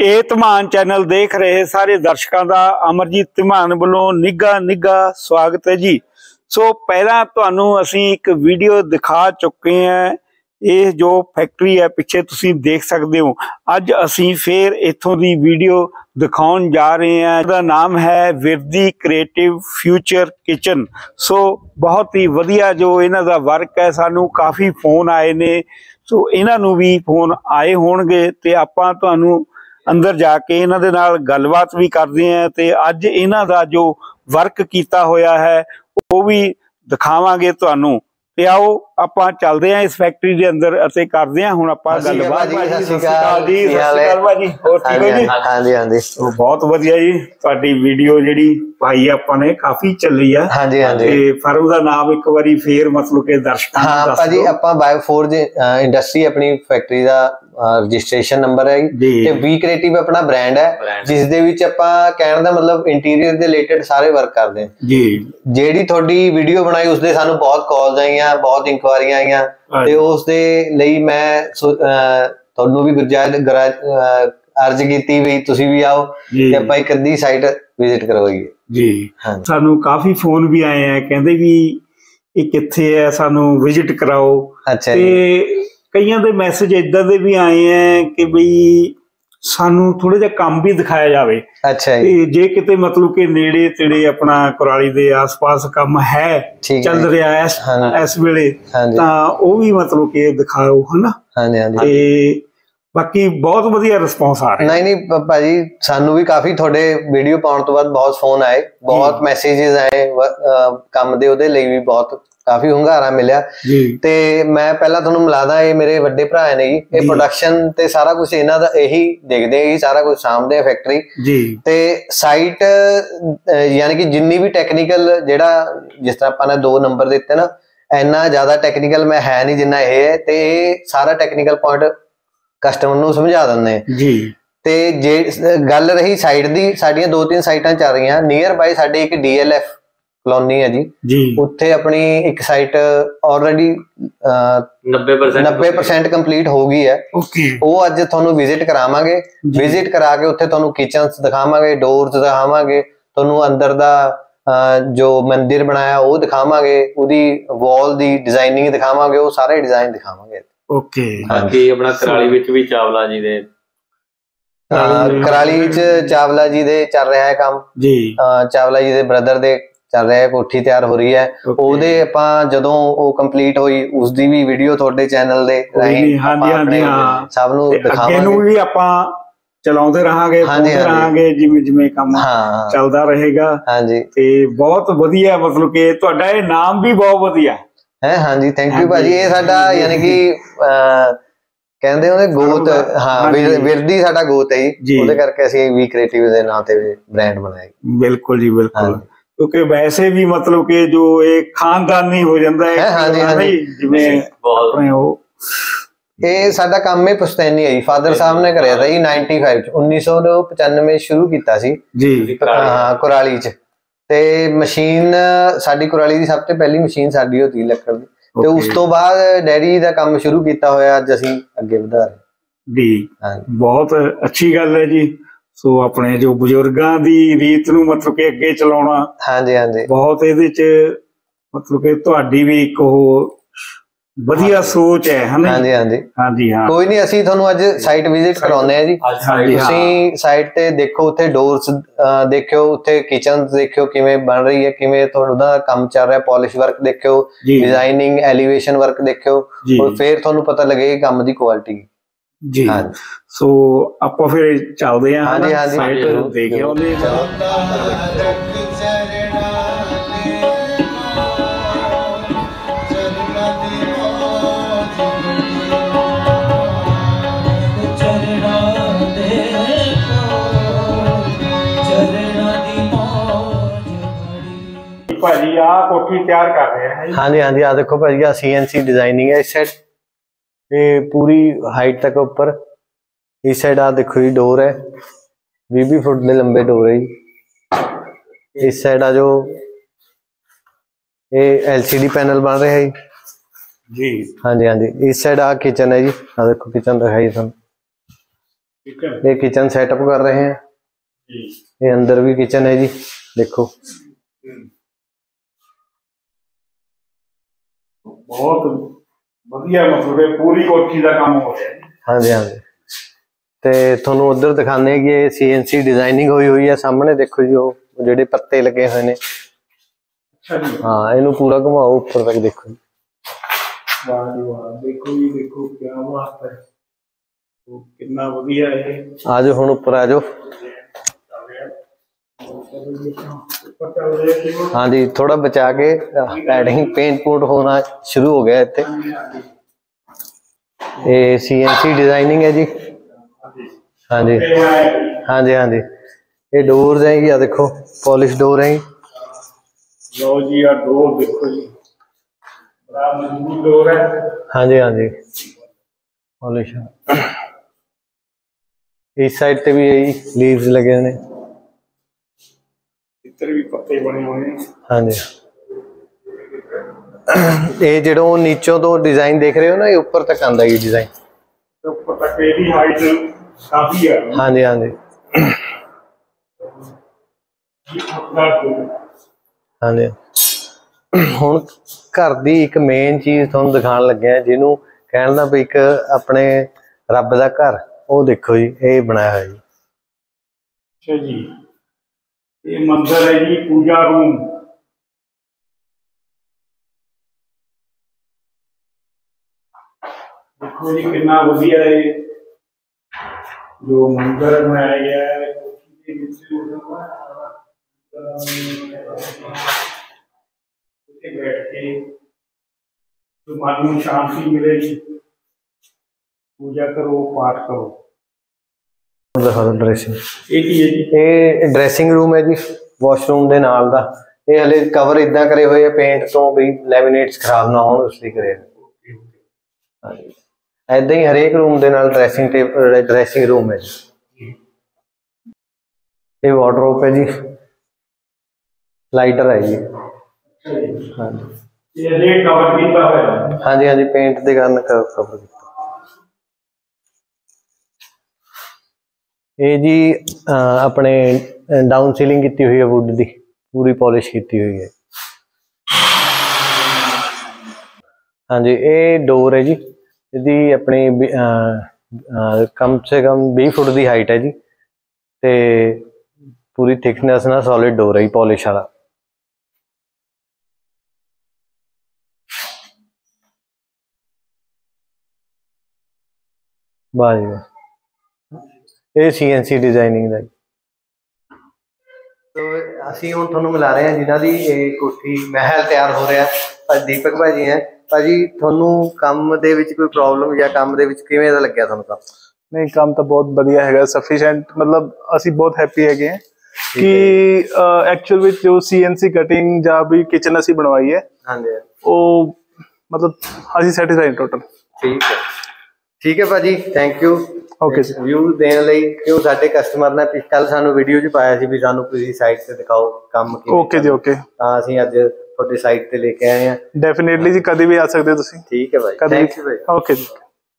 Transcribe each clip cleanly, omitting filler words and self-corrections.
ਇਹ ਧਮਾਨ ਚੈਨਲ ਦੇਖ ਰਹੇ ਸਾਰੇ ਦਰਸ਼ਕਾਂ ਦਾ ਅਮਰਜੀਤ ਧਮਾਨ ਵੱਲੋਂ ਨਿੱਘਾ ਸਵਾਗਤ ਹੈ ਜੀ। ਸੋ ਪਹਿਲਾਂ ਤੁਹਾਨੂੰ ਅਸੀਂ ਇੱਕ ਵੀਡੀਓ ਦਿਖਾ ਚੁੱਕੇ ਹਾਂ। ਇਹ ਜੋ ਫੈਕਟਰੀ ਹੈ ਪਿੱਛੇ ਤੁਸੀਂ ਦੇਖ ਸਕਦੇ ਹੋ। ਅੱਜ ਅਸੀਂ ਫੇਰ ਇੱਥੋਂ ਦੀ ਵੀਡੀਓ ਦਿਖਾਉਣ ਜਾ ਰਹੇ ਹਾਂ। ਇਹਦਾ ਨਾਮ ਹੈ Virdi creative future kitchen. So ਬਹੁਤ ਹੀ ਵਧੀਆ ਜੋ ਇਹਨਾਂ ਦਾ ਵਰਕ ਹੈ। ਸਾਨੂੰ ਕਾਫੀ ਫੋਨ ਆਏ ਨੇ, ਸੋ ਇਹਨਾਂ ਨੂੰ ਵੀ ਫੋਨ ਆਏ ਹੋਣਗੇ ਤੇ ਆਪਾਂ ਤੁਹਾਨੂੰ अंदर जाके इन्हां दे नाल गलबात भी करते हैं ते अज इन्हां दा जो वर्क कीता होया है वो भी दिखावांगे तुहानू। ते आओ आपां चलदे हां इस फैक्ट्री दे अंदर अते करदे हां हुण आपां गलबात। सत श्री अकाल जी, सत श्री अकाल भाजी, होर ठीक हो जी? हां जी हां जी, बहुत वधिया जी। तुहाडी वीडियो जिहड़ी पाई आपां ने काफी चली है। हां जी हां जी। ते फर्म दा नाम एक बारी फेर मतलब कि दर्शकां नूं दस दो। हां भाजी, आपां बायोफोर्ज इंडस्ट्री अपनी फैक्ट्री दा रजिस्ट्रेशन नंबर है ते वी क्रिएटिव अपना ब्रांड है, जिस दे विच आपां कहण दा मतलब इंटीरियर दे रिलेटेड सारे वर्क करदे हां जी। जेहड़ी थोड़ी वीडियो बनाई उसदे सानू बहुत कॉल्स आईयां, बहुत इंक्वायरियां आईयां ते उस दे लई मैं तुहानू भी गुजारिश अर्ज कीती भी तुसीं भी आओ ते आपां इक अद्धी साइट विजिट करवाइए जी। सानू काफी फोन भी आए हैं, कहंदे भी ये कित्थे है, सानू विजिट कराओ। अच्छा ते कईयां दे मैसेज इदां दे भी आए हैं कि बई सानू थोड़ा जिहा काम भी दिखाया जावे। अच्छा ते जे किते मतलब कि नेड़े तेड़े अपना कुराली दे आस पास काम है चल रहा है इस वेले तां ओह भी मतलब कि दिखाओ, है ना? हां जी हां जी। ते बाकी बहुत वधिया रिस्पॉन्स आ रहा है। नहीं भाजी, सानू भी काफी थोड़े वीडियो पाउण तो बाद बहुत फोन आए, बहुत मैसेजेस आए, काम दे ओहदे लई भी बहुत काफी ਹੁੰਗਾਰਾ ਮਿਲਿਆ ਤੇ ਮੈਂ ਪਹਿਲਾਂ ਤੁਹਾਨੂੰ ਮਿਲਾਦਾ। ਇਹ ਮੇਰੇ ਵੱਡੇ ਭਰਾ ਨੇ ਜੀ, ਇਹ ਪ੍ਰੋਡਕਸ਼ਨ ਤੇ ਸਾਰਾ ਕੁਝ ਇਹਨਾਂ ਦਾ ਇਹੀ ਦੇਖਦੇ ਆ, ਸਾਰਾ ਕੁਝ ਸਾਂਭਦੇ ਆ ਫੈਕਟਰੀ ਜੀ। ਤੇ ਸਾਈਟ ਯਾਨੀ ਕਿ ਜਿੰਨੀ ਵੀ ਟੈਕਨੀਕਲ ਜਿਹੜਾ ਜਿਸ ਤਰ੍ਹਾਂ ਆਪਾਂ ਨੇ 2 ਨੰਬਰ ਦਿੱਤੇ ਨਾ, ਇੰਨਾ ਜ਼ਿਆਦਾ ਟੈਕਨੀਕਲ ਮੈਂ ਹੈ ਨਹੀਂ ਜਿੰਨਾ ਇਹ ਹੈ। ਤੇ ਇਹ ਸਾਰਾ ਟੈਕਨੀਕਲ ਪੁਆਇੰਟ ਕਸਟਮਰ ਨੂੰ ਸਮਝਾ ਦਿੰਦੇ ਜੀ। ਤੇ ਜੇ ਗੱਲ ਰਹੀ ਸਾਈਟ ਦੀ, ਸਾਡੀਆਂ 2-3 ਸਾਈਟਾਂ ਚੱਲ ਰਹੀਆਂ ਨੀਅਰ ਬਾਈ। ਸਾਡੇ ਇੱਕ DLF ਕਲੋਨੀ है जी, उत्थे अपनी एक साइट ऑलरेडी 90% कंप्लीट हो गई है। वो अज तुहानू विजिट करावांगे, विजिट करा के उत्थे तुहानू किचन्स दिखावांगे, डोर्स दिखावांगे, तुहानू अंदर दा जो मंदिर बनाया वो दिखावांगे, उहदी वॉल दी डिजाइनिंग दिखावांगे, वो सारे डिजाइन दिखावांगे। ओके। बाकी अपना कराली विच भी चावला जी दे कराली च चावला जी दे चल रहा है काम जी। चावला जी दे ब्रदर दे चल रहा है, कोठी तैयार हो रही है। ਉਹਦੇ ਆਪਾਂ ਜਦੋਂ ਉਹ ਕੰਪਲੀਟ ਹੋਈ ਉਸ ਦੀ ਵੀ ਵੀਡੀਓ ਤੁਹਾਡੇ ਚੈਨਲ ਦੇ ਰਾਹੀਂ ਸਭ ਨੂੰ ਦਿਖਾਵਾਂਗੇ। ਇਹਨੂੰ ਵੀ ਆਪਾਂ ਚਲਾਉਂਦੇ ਰਹਾਂਗੇ ਜਿਵੇਂ ਕੰਮ ਚੱਲਦਾ ਰਹੇਗਾ। ਹਾਂਜੀ ਤੇ ਬਹੁਤ ਵਧੀਆ, ਮਤਲਬ ਕਿ ਤੁਹਾਡਾ ਇਹ ਨਾਮ ਵੀ ਬਹੁਤ ਵਧੀਆ ਹੈ। ਹਾਂਜੀ ਥੈਂਕ ਯੂ ਭਾਜੀ। ਇਹ ਸਾਡਾ ਯਾਨੀ ਕਿ ਕਹਿੰਦੇ ਉਹਦੇ ਗੋਤ, ਹਾਂ ਵਿਰਦੀ ਸਾਡਾ ਗੋਤ ਹੈ ਜੀ। ਉਹਦੇ ਕਰਕੇ ਅਸੀਂ ਵੀ ਕ੍ਰੀਏਟਿਵ ਦੇ ਨਾਂ ਤੇ ਬ੍ਰਾਂਡ ਬਣਾਇਆ। ਬਿਲਕੁਲ ਜੀ ਬਿਲकुल, क्योंकि वैसे भी मतलब कि जो एक खानदानी हो जाता है। हाँ जी हाँ जी, जिवें अपने वो ਇਹ ਸਾਡਾ ਕੰਮ ਹੀ ਪੁਸ਼ਤੈਨੀ ਹੈ ਜੀ। ਫਾਦਰ ਸਾਹਿਬ ਨੇ ਕਰਿਆ था ਜੀ 1995 ਸ਼ੁਰੂ ਕੀਤਾ ਸੀ ਜੀ। ਹਾਂ ਕੁਰਾਲੀ ਚ। ਤੇ ਮਸ਼ੀਨ ਸਾਡੀ ਕੁਰਾਲੀ ਦੀ ਸਭ ਤੋਂ ਪਹਿਲੀ ਮਸ਼ੀਨ ਸਾਡੀ ਹੋਤੀ ਲੱਕੜ ਦੀ। ਤੇ ਉਸ ਤੋਂ ਬਾਅਦ ਡੈਡੀ ਦਾ ਕੰਮ ਸ਼ੁਰੂ ਕੀਤਾ ਹੋਇਆ, ਅੱਜ ਅਸੀਂ ਅੱਗੇ ਵਧਾ ਰਹੇ ਜੀ। ਬਹੁਤ ਅੱਛੀ ਗੱਲ ਹੈ ਜੀ। सो अपने जो बुजुर्गों की रीत नूं मतलब कि अगे चलाउणा, हाँ जी हाँ जी, बहुत इहदे च मतलब कि तुहाडी भी एक वधिया सोच है, है ना? हाँ जी हाँ जी हाँ जी हाँ। कोई नहीं, असीं तुहानूं अज साइट विजिट कराउने आ जी। तुसीं साइट ते देखो, उत्थे डोर्स देखियो, उत्थे किचन देखियो किवें बन रही है, किवें तुहाडा काम चल रहा है, पॉलिश वर्क देखियो, डिजाइनिंग एलिवेशन वर्क देखियो, और फिर तुहानूं पता लगेगा काम दी क्वालिटी जी। हाँ सो ਆਪਾਂ ਫਿਰ ਚੱਲਦੇ ਆਂ। ਹਾਂਜੀ ਹਾਂਜੀ ਸਾਈਟ ਦੇਖ ਆਉਂਦੇ ਹਾਂ। ਭਾਜੀ ਆ ਕੋਠੀ ਤਿਆਰ ਕਰ ਰਹੇ ਆ। ਹਾਂਜੀ ਹਾਂਜੀ ਆ ਦੇਖੋ ਭਾਜੀ, ਆ CNC डिजाइनिंग है इस साइड, ये पूरी हाइट तक ऊपर। इस साइड आ देखो जी डोर है, 20 फुट के लंबे डोर है जी। इस साइड आ जो ये LCD पैनल बन रहा है जी। हाँ जी हाँ जी। इस साइड आ किचन है जी, आ देखो किचन दिखाई थानू। ये किचन सेटअप कर रहे हैं। ये अंदर भी किचन है जी, देखो बहुत बढ़िया, मतलब पूरी कोठी का काम हो रहा है। हाँ जी, हाँ जी। ਤੇ ਤੁਹਾਨੂੰ ਉਧਰ ਦਿਖਾਣੇ ਕਿ ਇਹ CNC ਡਿਜ਼ਾਈਨਿੰਗ ਹੋਈ ਹੋਈ ਹੈ। ਸਾਹਮਣੇ ਦੇਖੋ ਜੀ ਉਹ ਜਿਹੜੇ ਪੱਤੇ ਲੱਗੇ ਹੋਏ ਨੇ। ਅੱਛਾ ਜੀ। ਹਾਂ, ਇਹਨੂੰ ਪੂਰਾ ਘੁਮਾਓ ਉੱਪਰ ਤੱਕ, ਦੇਖੋ ਜੀ। ਵਾਹ ਜੀ ਵਾਹ, ਦੇਖੋ ਜੀ ਦੇਖੋ, ਕੀ ਬਾਤ ਹੈ। ਉਹ ਕਿੰਨਾ ਵਧੀਆ ਹੈ। ਆ ਜਾਓ ਹੁਣ ਉੱਪਰ ਆ ਜਾਓ। हाँ जी, थोड़ा बचा के पैडिंग पेंट पूंट होना शुरू हो गया इत्थे। ये CNC डिजाइनिंग है जी। हाँ जी, हाँ जी, हाँ जी। ये डोर्स हैं, ये देखो पॉलिश डोर है। लो जी, आ डोर देखो जी, बड़ा मजबूत डोर है। हाँ जी, हाँ जी, पॉलिश। इस साइड पे भी यही लीव्स लगे ने, इधर भी पत्ते बने हुए हैं। हाँ जी। ये जो नीचों तो डिजाइन देख रहे हो ना, ये ऊपर तक आंदा ये डिजाइन, ऊपर तक ਇਹਦੀ ਹਾਈਟ ਕਾਫੀ ਹੈ। हाँ जी, हाँ जी, हाँ जी। ਹੁਣ घर ਦੀ ਇੱਕ ਮੇਨ ਚੀਜ਼ ਤੁਹਾਨੂੰ ਦਿਖਾਉਣ ਲੱਗਿਆ, ਜਿਹਨੂੰ ਕਹਿਣ ਦਾ ਵੀ ਇੱਕ ਆਪਣੇ ਰੱਬ ਦਾ ਘਰ। ਉਹ ਦੇਖੋ ਜੀ, ਇਹ ਬਣਾਇਆ ਹੋਇਆ ਜੀ। ਅੱਛਾ ਜੀ, ਇਹ ਮੰਦਿਰ ਹੈ ਜੀ, ਪੂਜਾ ਰੂਮ। देखो जी कितना वधिया है जो मंदिर बनाया गया है। बैठ के तो मन को शांति मिलेगी, पूजा करो, पाठ करो। ड्रेसिंग एक ही है जी, ये ड्रेसिंग रूम है जी, वॉशरूम ਦੇ ਨਾਲ ਦਾ। ਇਹ ਹਲੇ ਕਵਰ ਇਦਾਂ ਕਰੇ ਹੋਏ ਆ ਪੇਂਟ ਤੋਂ ਵੀ ਲੈਮੀਨੇਟਸ ਖਰਾਬ ਨਾ ਹੋਣ, ਉਸ ਲਈ ਕਰੇ। ਹਾਂਜੀ, ऐदा ही हरेक रूम के नाल ड्रेसिंग रूम है जी। ये वार्डरोब है जी, लाइटर है जी। हाँ जी, हाँ जी, हाँ जी, पेंट के कारण कवर किया। ये जी अपने डाउन सीलिंग की हुई है, वुड की पूरी पॉलिश की हुई है। हाँ जी, ये डोर है जी, ਇਹਦੀ अपनी कम से कम 20 फुट की हाइट है जी, ते पूरी थिकनेस ना सॉलिड डोर है पॉलिश वाला। वाह जी वाह, ये CNC डिजाइनिंग का। तो असी हुण तुहानूं मिला रहे हैं जिन्हां दी कोठी महल तैयार हो रहा है। दीपक भाजी हैं। भाजी, ਤੁਹਾਨੂੰ ਕੰਮ ਦੇ ਵਿੱਚ ਕੋਈ ਪ੍ਰੋਬਲਮ ਜਾਂ ਕੰਮ ਦੇ ਵਿੱਚ ਕਿਵੇਂ ਦਾ ਲੱਗਿਆ ਤੁਹਾਨੂੰ ਕੰਮ? नहीं, काम तो बहुत बढ़िया है, सफिशिएंट। मतलब असी बहुत हैप्पी है कि एक्चुअल विच जो CNC कटिंग ਜਾਂ भी किचन असी बनवाई है, हाँ जी, वो मतलब असी सैटिस्फाइड टोटल। ठीक है भाजी, थैंक यू। ओके, व्यू देने ਲਈ ਕਿਉਂ ਸਾਡੇ ਕਸਟਮਰ ਨੇ ਕੱਲ ਸਾਨੂੰ ਵੀਡੀਓ 'ਚ ਪਾਇਆ ਸੀ ਵੀ ਸਾਨੂੰ ਤੁਸੀਂ ਸਾਈਟ ਤੇ ਦਿਖਾਓ ਕੰਮ ਕਿਵੇਂ। ओके जी, ओके। ਤਾਂ ਅਸੀਂ ਅੱਜ ਤੁਹਾਡੀ ਸਾਈਟ ਤੇ ਲੈ ਕੇ ਆਏ ਹਾਂ। डेफिनेटली जी, कभी भी आ सकते हो तुसी। ठीक है भाई, थैंक यू भाई। ओके जी।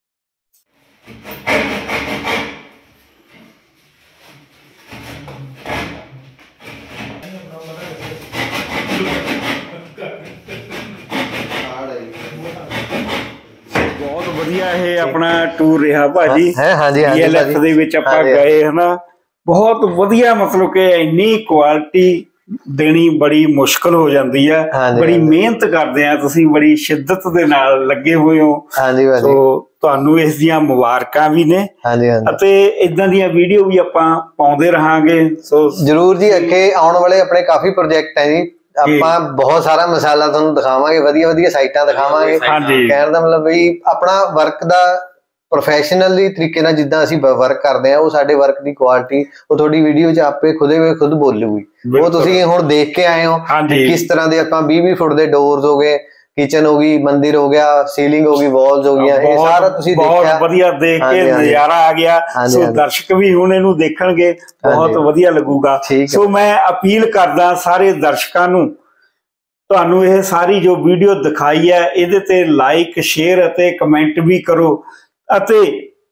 बहुत बढ़िया है अपना टूर रहा भाजी। हाँ जी, हाँ जी, DLF ਦੇ ਵਿੱਚ ਆਪਾਂ ਗਏ ਹਨਾ, बहुत ਵਧੀਆ, मतलब कि ਇੰਨੀ ਕੁਆਲਿਟੀ देनी बड़ी मुश्किल हो जाती है। बड़ी मेहनत करते हैं, तुसीं बड़ी शिद्दत दे नाल लगे हुए हो। तो ਤੁਹਾਨੂੰ ਇਸ ਦੀਆਂ ਮੁਬਾਰਕਾਂ ਵੀ ਨੇ ਅਤੇ ਇਦਾਂ ਦੀਆਂ ਵੀਡੀਓ ਵੀ ਆਪਾਂ ਪਾਉਂਦੇ ਰਹਾਂਗੇ। ਸੋ ਜਰੂਰ ਜੀ, ਅੱਗੇ ਆਉਣ ਵਾਲੇ ਆਪਣੇ ਕਾਫੀ ਪ੍ਰੋਜੈਕਟ ਹੈ ਜੀ, ਆਪਾਂ ਬਹੁਤ ਸਾਰਾ ਮਸਾਲਾ ਤੁਹਾਨੂੰ ਦਿਖਾਵਾਂਗੇ, ਵਧੀਆ ਵਧੀਆ ਸਾਈਟਾਂ ਦਿਖਾਵਾਂਗੇ। ਕਹਿਣ ਦਾ ਮਤਲਬ ਵੀ ਆਪਣਾ ਵਰਕ ਦਾ ਪ੍ਰੋਫੈਸ਼ਨਲੀ ਤਰੀਕੇ ਨਾਲ ਜਿੱਦਾਂ ਅਸੀਂ ਵਰਕ ਕਰਦੇ ਆ, ਉਹ ਸਾਡੇ ਵਰਕ ਦੀ ਕੁਆਲਿਟੀ ਉਹ ਤੁਹਾਡੀ ਵੀਡੀਓ 'ਚ ਆਪੇ ਖੁਦ ਬੋਲੂਗੀ। ਉਹ ਤੁਸੀਂ ਹੁਣ ਦੇਖ ਕੇ ਆਏ ਹੋ ਕਿਸ ਤਰ੍ਹਾਂ ਦੇ ਆਪਾਂ 20-20 ਫੁੱਟ ਦੇ ਡੋਰਸ ਹੋ ਗਏ, किचन हो गई, मंदिर हो गया, सीलिंग हो गई, वॉल्स हो गई, ये सारा तुसी देखा, बहुत बढ़िया देख के नजारा आ गया। सो दर्शक भी हुण इहनूं देखणगे, बहुत बढ़िया लगूगा। सो मैं अपील करदा सारे दर्शकां नूं, तुहानूं ये सारी जो वीडियो दिखाई है इहदे ते लाइक शेयर अते कमेंट भी करो अते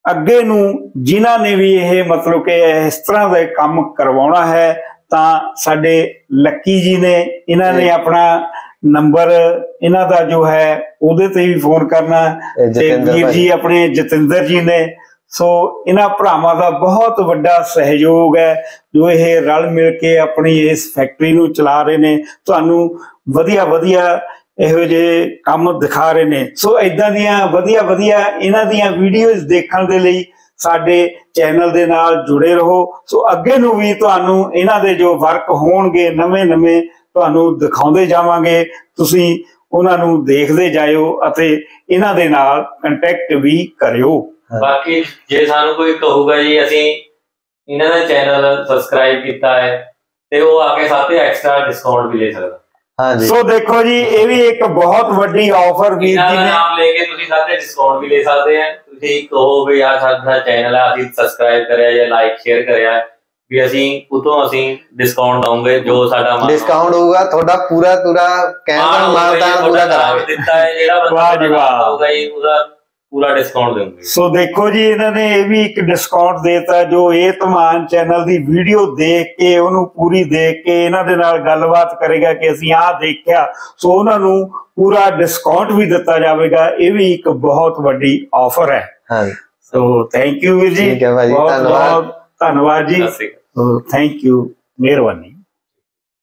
ਅੱਗੇ ਨੂੰ ਜਿਨ੍ਹਾਂ ਨੇ ਵੀ ਇਹ ਮਤਲਬ ਕਿ ਇਸ ਤਰ੍ਹਾਂ ਦਾ ਕੰਮ ਕਰਵਾਉਣਾ ਹੈ ਤਾਂ ਸਾਡੇ ਲੱਕੀ ਜੀ ਨੇ, ਇਹਨਾਂ ਨੇ ਆਪਣਾ ਨੰਬਰ ਇਹਨਾਂ ਦਾ ਜੋ ਹੈ ਉਹਦੇ ਤੇ ਵੀ ਫੋਨ ਕਰਨਾ, ਤੇ ਵੀਰ ਜੀ ਆਪਣੇ ਜਤਿੰਦਰ ਜੀ ਨੇ। ਸੋ ਇਹਨਾਂ ਭਰਾਵਾਂ ਦਾ ਬਹੁਤ ਵੱਡਾ ਸਹਿਯੋਗ ਹੈ ਜੋ ਇਹ ਰਲ ਮਿਲ ਕੇ ਆਪਣੀ ਇਸ ਫੈਕਟਰੀ ਨੂੰ ਚਲਾ ਰਹੇ ਨੇ, ਤੁਹਾਨੂੰ ਵਧੀਆ ਵਧੀਆ ਇਹੋ ਜਿਹੇ ਕੰਮ ਦਿਖਾ ਰਹੇ ਨੇ। ਸੋ ਇਦਾਂ ਦੀਆਂ ਵਧੀਆ ਵਧੀਆ ਇਹਨਾਂ ਦੀਆਂ ਵੀਡੀਓਜ਼ ਦੇਖਣ ਦੇ ਲਈ ਸਾਡੇ ਚੈਨਲ ਦੇ ਨਾਲ ਜੁੜੇ ਰਹੋ। ਸੋ ਅੱਗੇ ਨੂੰ ਵੀ ਤੁਹਾਨੂੰ ਇਹਨਾਂ ਦੇ ਜੋ ਵਰਕ ਹੋਣਗੇ ਨਵੇਂ ਤੁਹਾਨੂੰ ਦਿਖਾਉਂਦੇ ਜਾਵਾਂਗੇ, ਤੁਸੀਂ ਉਹਨਾਂ ਨੂੰ ਦੇਖਦੇ ਜਾਇਓ ਅਤੇ ਇਹਨਾਂ ਦੇ ਨਾਲ ਕੰਟੈਕਟ ਵੀ ਕਰਿਓ। ਬਾਕੀ ਜੇ ਸਾਨੂੰ ਕੋਈ ਕਹੂਗਾ ਜੀ ਅਸੀਂ ਇਹਨਾਂ ਦਾ ਚੈਨਲ ਸਬਸਕ੍ਰਾਈਬ ਕੀਤਾ ਹੈ ਤੇ ਉਹ ਆ ਕੇ ਸਾਥੇ ਐਕਸਟਰਾ ਡਿਸਕਾਊਂਟ ਵੀ ਲੈ ਸਕਦਾ। ਸੋ ਦੇਖੋ ਜੀ ਇਹ ਵੀ ਇੱਕ ਬਹੁਤ ਵੱਡੀ ਆਫਰ ਵੀਰ ਜੀ ਨੇ, ਨਾਮ ਲੈ ਕੇ ਤੁਸੀਂ ਸਾਥੇ ਡਿਸਕਾਊਂਟ ਵੀ ਲੈ ਸਕਦੇ ਆ। ਤੁਸੀਂ ਕਹੋ ਵੀ ਆ ਸਾਡਾ ਚੈਨਲ ਆ, ਅਸੀਂ ਸਬਸਕ੍ਰਾਈਬ ਕਰਿਆ ਜਾਂ ਲਾਈਕ ਸ਼ੇਅਰ ਕਰਿਆ, ਵੀ ਅਸੀਂ ਉਤੋਂ ਅਸੀਂ ਡਿਸਕਾਊਂਟ ਦਵਾਂਗੇ, ਜੋ ਸਾਡਾ ਡਿਸਕਾਊਂਟ ਹੋਊਗਾ ਤੁਹਾਡਾ ਪੂਰਾ ਕਹਿਣ ਦਾ ਮਾਨਤਾਨ ਪੂਰਾ ਕਰਾਂਗੇ। ਦਿੱਤਾ ਹੈ ਜਿਹੜਾ ਬੰਦਾ ਹੋਊਗਾ ਜੀ ਉਹਦਾ ਪੂਰਾ ਡਿਸਕਾਊਂਟ ਦੇਵਾਂਗੇ। ਸੋ ਦੇਖੋ ਜੀ ਇਹਨਾਂ ਨੇ ਇਹ ਵੀ ਇੱਕ ਡਿਸਕਾਊਂਟ ਦੇਤਾ, ਜੋ ਇਹ ਧਮਾਨ ਚੈਨਲ ਦੀ ਵੀਡੀਓ ਦੇਖ ਕੇ ਉਹਨੂੰ ਪੂਰੀ ਦੇਖ ਕੇ ਇਹਨਾਂ ਦੇ ਨਾਲ ਗੱਲਬਾਤ ਕਰੇਗਾ ਕਿ ਅਸੀਂ ਆਹ ਦੇਖਿਆ, ਸੋ ਉਹਨਾਂ ਨੂੰ ਪੂਰਾ ਡਿਸਕਾਊਂਟ ਵੀ ਦਿੱਤਾ ਜਾਵੇਗਾ। ਇਹ ਵੀ ਇੱਕ ਬਹੁਤ ਵੱਡੀ ਆਫਰ ਹੈ। ਸੋ ਥੈਂਕ ਯੂ ਵੀਰ ਜੀ, ਬਹੁਤ ਬਹੁਤ ਧੰਨਵਾਦ ਜੀ। ਥੈਂਕ ਯੂ, ਮਿਹਰਬਾਨੀ।